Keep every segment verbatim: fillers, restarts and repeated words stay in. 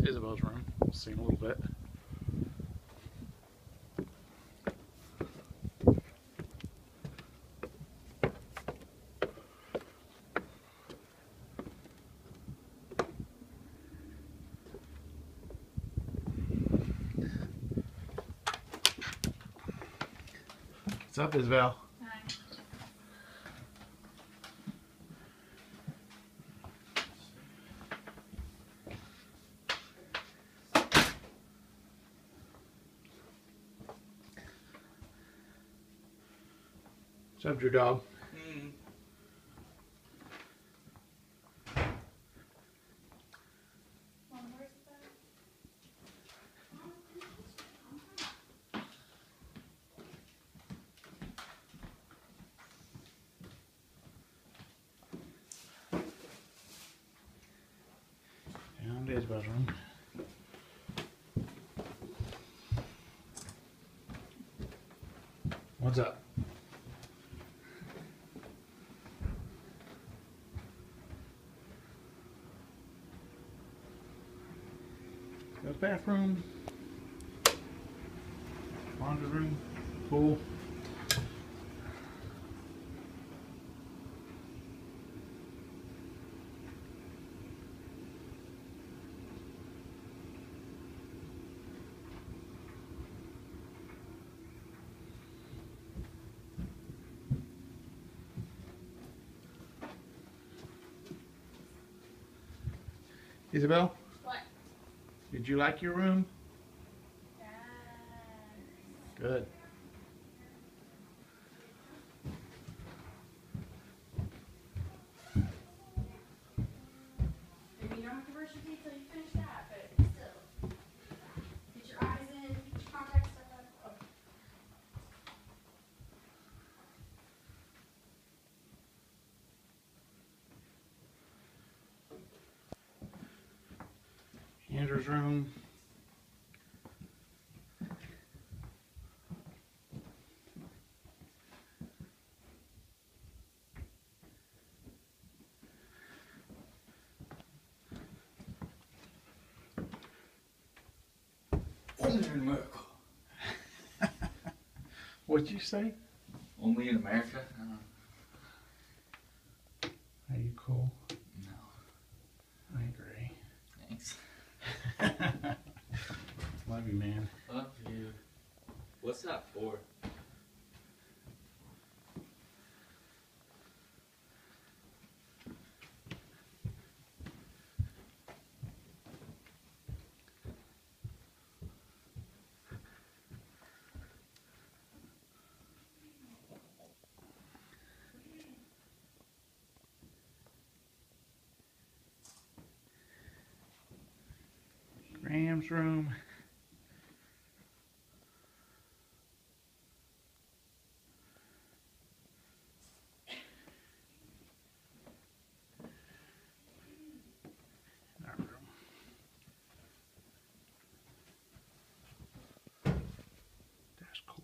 Isabel's room. We'll see in a little bit. What's up, Isabel? Hi. What's up, your dog? Mm. Mom, where's the bed? Down to Isabel's room. What's up? Got a bathroom, laundry room, pool. Isabel, What? did you like your room? Yes. Good. Maybe you don't have to brush your teeth till you finish that, but still. Get your eyes in, get your contacts stuff up. Oh. Andrew's room. Only in America. What'd you say? Only in America? Uh, Are you cool? no. I agree. Thanks. Love you, man. Love you. What's that for? Graham's room. And our room. That's cool.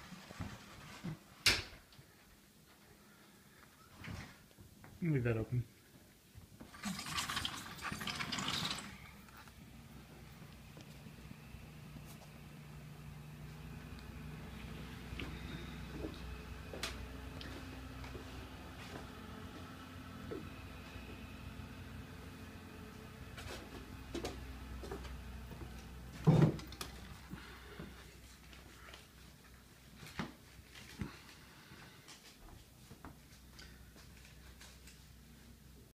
Leave that open.